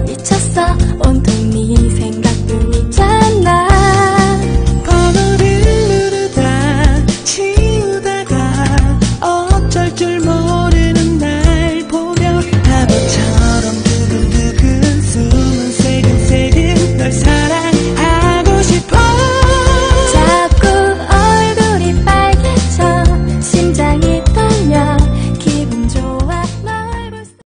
미쳤어 온통 네 생각뿐이잖아. 번호를 누르다 치우다가 어쩔 줄 몰라